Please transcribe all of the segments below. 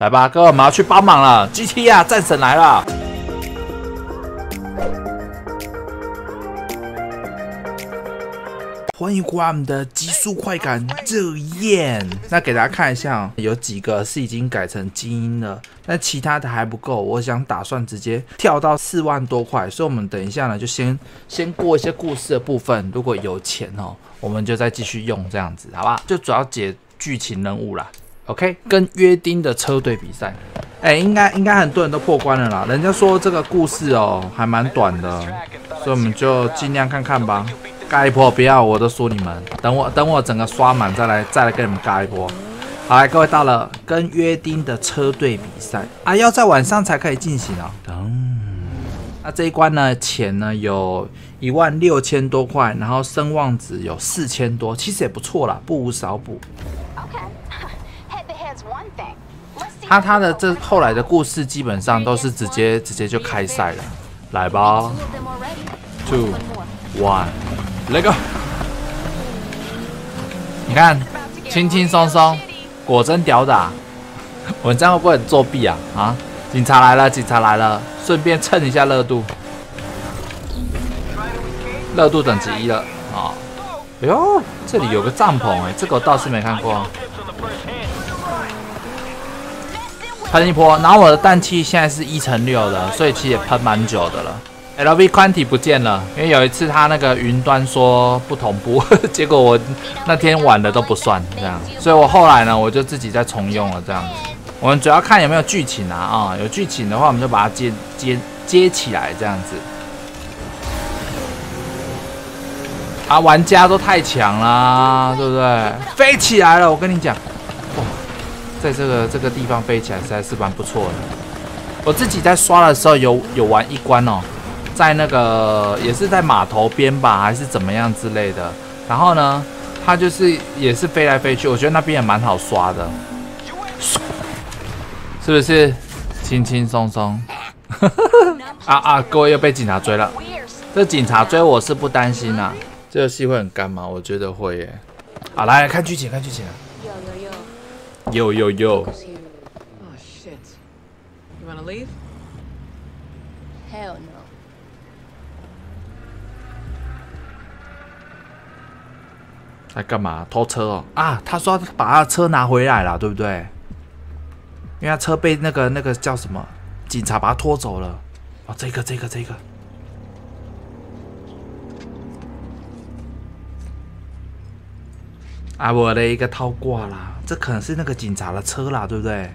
来吧，各位，我们要去帮忙了。GT 啊，战神来了！欢迎回来我们的极速快感热焰。那给大家看一下，有几个是已经改成精英了，但其他的还不够。我打算直接跳到4万多块，所以我们等一下呢，就先过一些故事的部分。如果有钱哦，我们就再继续用这样子，好吧？就主要解剧情任务啦。OK， 跟约丁的车队比赛，应该很多人都破关了啦。人家说这个故事哦还蛮短的，所以我们就尽量看看吧。尬一波，不要我都说你们，等我整个刷满再来跟你们尬一波。好，来各位到了跟约丁的车队比赛啊，要在晚上才可以进行啊。那这一关呢，钱呢有16000多块，然后声望值有4000多，其实也不错啦，不无小补。他的这后来的故事基本上都是直接就开赛了，来吧 ，2、1。来个！你看，轻轻松松，果真屌打。我们这样会不会很作弊啊？啊！警察来了，顺便蹭一下热度。热度等级1了啊！哎呦，这里有个帐篷这个我倒是没看过。喷一波，然后我的氮气现在是1/6的，所以其实也喷蛮久的了。LV 宽体不见了，因为有一次他那个云端说不同步，结果我那天玩的都不算这样，所以我后来呢我就自己再重用了这样子。我们主要看有没有剧情啊，有剧情的话我们就把它接起来这样子。啊，玩家都太强啦，对不对？飞起来了，我跟你讲，哇，在这个地方飞起来实在是蛮不错的。我自己在刷的时候有玩一关哦。在那个也是在码头边吧，还是怎么样之类的。然后呢，它就是也是飞来飞去，我觉得那边也蛮好刷的，是不是？轻轻松松。各位又被警察追了。这警察追我是不担心啊。这个戏会很干吗？我觉得会耶。好，来看剧情，yo。来干嘛？偷车哦！啊，他说把他的车拿回来了，对不对？因为他车被那个叫什么警察把他拖走了。哦，这个。啊，我的一个套挂啦，这可能是那个警察的车啦，对不对？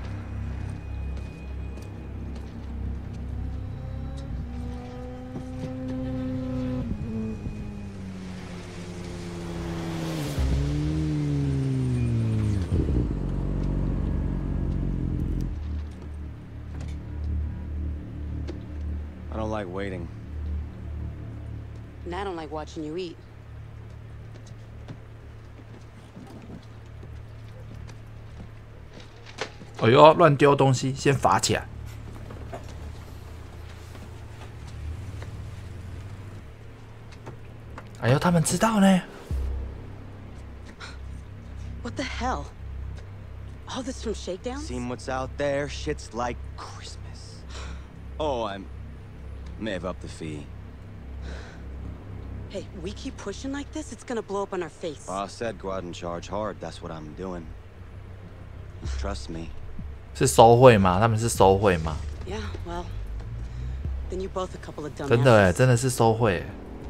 I don't like waiting. And I don't like watching you eat. 哎呦，乱丢东西，先罚起来。哎呦，他们知道呢。 What the hell? All this from Shakedown? Seen what's out there? Shit's like Christmas. Oh, I may have upped the fee. Hey, we keep pushing like this, it's gonna blow up on our face. Boss said go out and charge hard. That's what I'm doing. Trust me. 是收贿吗？他们是收贿吗？ Yeah, well, then you both a couple of dumbasses. 真的真的是收贿。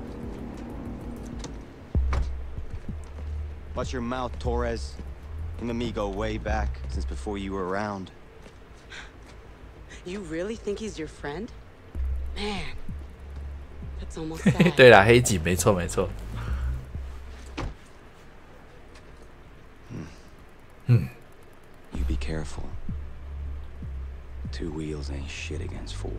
Watch your mouth, Torres. Him and me go way back, since before you were around. You really think he's your friend? Man, that's almost sad. 对啦，黑警没错。 You be careful. 2 wheels ain't shit against 4.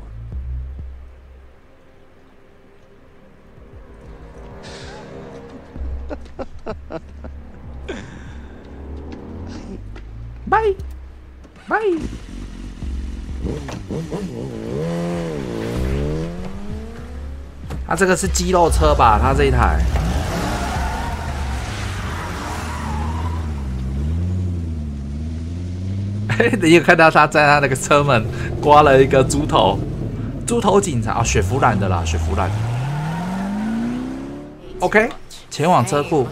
Bye. 他这个是肌肉车吧？他这一台。 你有看到他在他那个车门刮了一个猪头，猪头警察哦，雪佛兰的啦，雪佛兰。OK， 前往车库。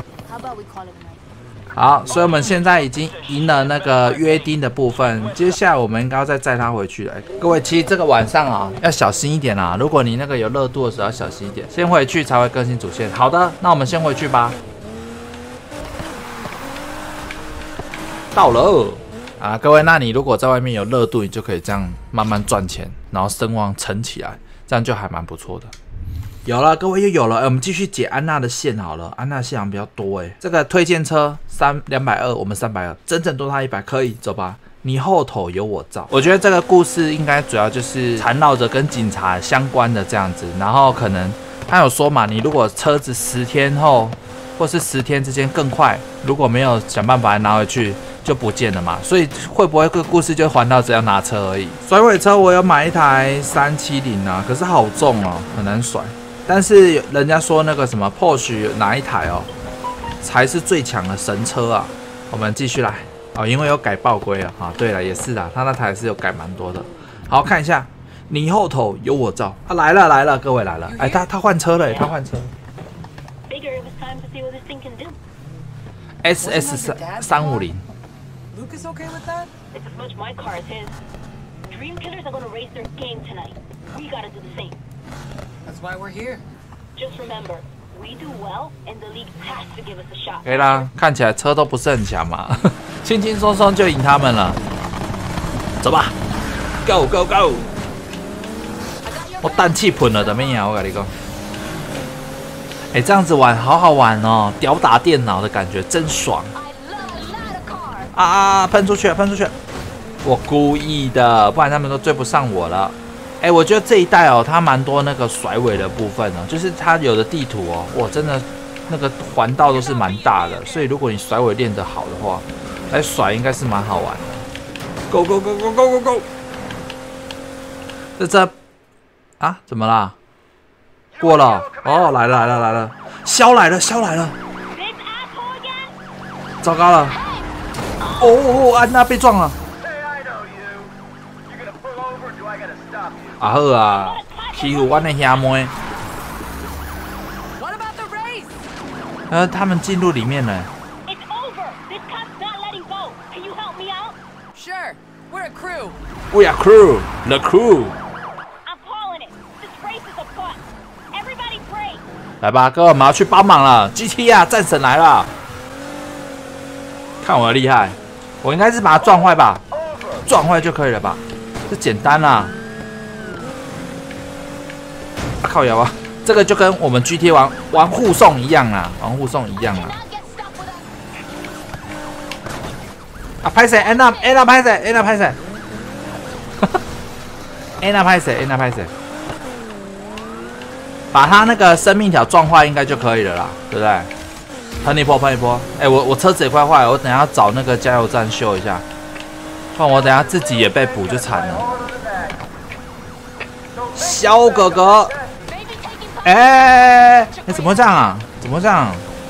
好，所以我们现在已经赢了那个约定的部分，接下来我们应该要再载他回去了。各位，其实这个晚上啊要小心一点啦，如果你那个有热度的时候要小心一点，先回去才会更新主线。好的，那我们先回去吧。到了啊，各位，那你如果在外面有热度，你就可以这样慢慢赚钱，然后声望撑起来，这样就还蛮不错的。有了，各位又有了，我们继续解安娜的线好了。安娜线好像比较多这个推荐车220，我们320，整整多他100，可以走吧？你后头有我照。我觉得这个故事应该主要就是缠绕着跟警察相关的这样子，然后可能他有说嘛，你如果车子10天后或是10天之间更快，如果没有想办法拿回去，就不见了嘛。所以会不会这个故事就环绕着要拿车而已？甩尾车我有买一台370啊，可是好重哦，很难甩。但是人家说那个什么 Porsche 哪一台哦，才是最强的神车啊！我们继续来哦，因为有改爆规了啊。对了，也是啦，他那台是有改蛮多的。好，看一下，你后头有我照啊！来了来了，各位来了！哎，他换车了，他换车。SS 350。 Lucas okay with that? It's as much my car as his. Dream Killers are gonna raise their game tonight. We gotta do the same. That's why we're here. Just remember, we do well, and the league has to give us a shot. 可以啦，看起来车都不是很强嘛，轻轻松松就赢他们了。走吧 ，Go Go Go！ 我氮气喷了怎么样？我跟你讲，哎，这样子玩好好玩哦，吊打电脑的感觉真爽。啊！喷出去了，喷出去了！我故意的，不然他们都追不上我了。哎，我觉得这一代哦，它蛮多那个甩尾的部分哦，就是它有的地图哦，哇，真的那个环道都是蛮大的，所以如果你甩尾练得好的话，来甩应该是蛮好玩的。Go Go Go Go Go Go Go！ 这啊，怎么啦？过了哦，来了来了来了，肖来了肖来了！糟糕了！哦，安娜被撞了。啊好啊，欺负我的兄妹。他们进入里面了。 Sure, we're a crew. We are crew, the crew. I'm calling it. This race is a bust. Everybody break. 来吧，各位，我们要去帮忙了。GT 啊，战神来了！看我的厉害，我应该是把它撞坏吧，撞坏就可以了吧？这简单啦。啊靠腰啊！这个就跟我们 GT 玩护送一样啦，玩护送一样啦。啊，拍谁 ？Anna 拍谁 ？Anna 拍谁 ？Anna 拍谁 ？Anna 拍谁？把他那个生命条撞坏应该就可以了啦，对不对？喷一波，喷一波。哎，我车子也快坏了，我等一下要找那个加油站修一下，不然我等一下自己也被捕就惨了。小哥哥，哎，怎么会这样啊？怎么会这样？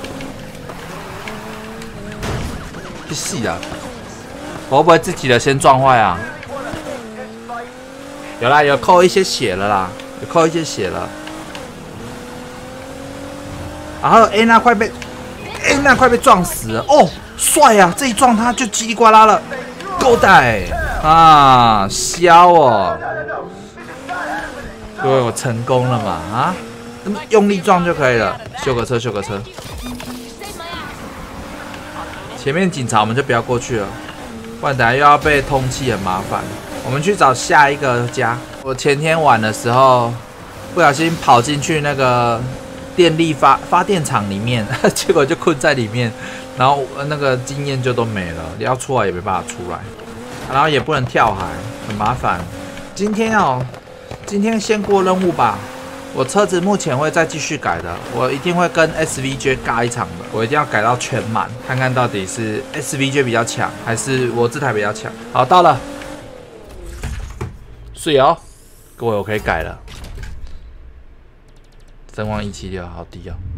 去戏啊！我会不会自己的先撞坏啊？有啦，有扣一些血了啦，有扣一些血了。然后 Anna 快被撞死了哦，帅啊！这一撞他就叽里呱啦了，够带啊，削哦！各位，我成功了嘛？啊，用力撞就可以了，修个车，修个车。前面警察我们就不要过去了，不然等下又要被通缉，很麻烦。我们去找下一个家。我前天晚的时候不小心跑进去那个电力发电厂里面，结果就困在里面，然后那个经验就都没了，要出来也没办法出来，然后也不能跳海，很麻烦。今天先过任务吧。我车子目前会再继续改的，我一定会跟 SVJ 尬一场的，我一定要改到全满，看看到底是 SVJ 比较强，还是我这台比较强。好，到了，是哦，各位我可以改了，声望176，好低哦。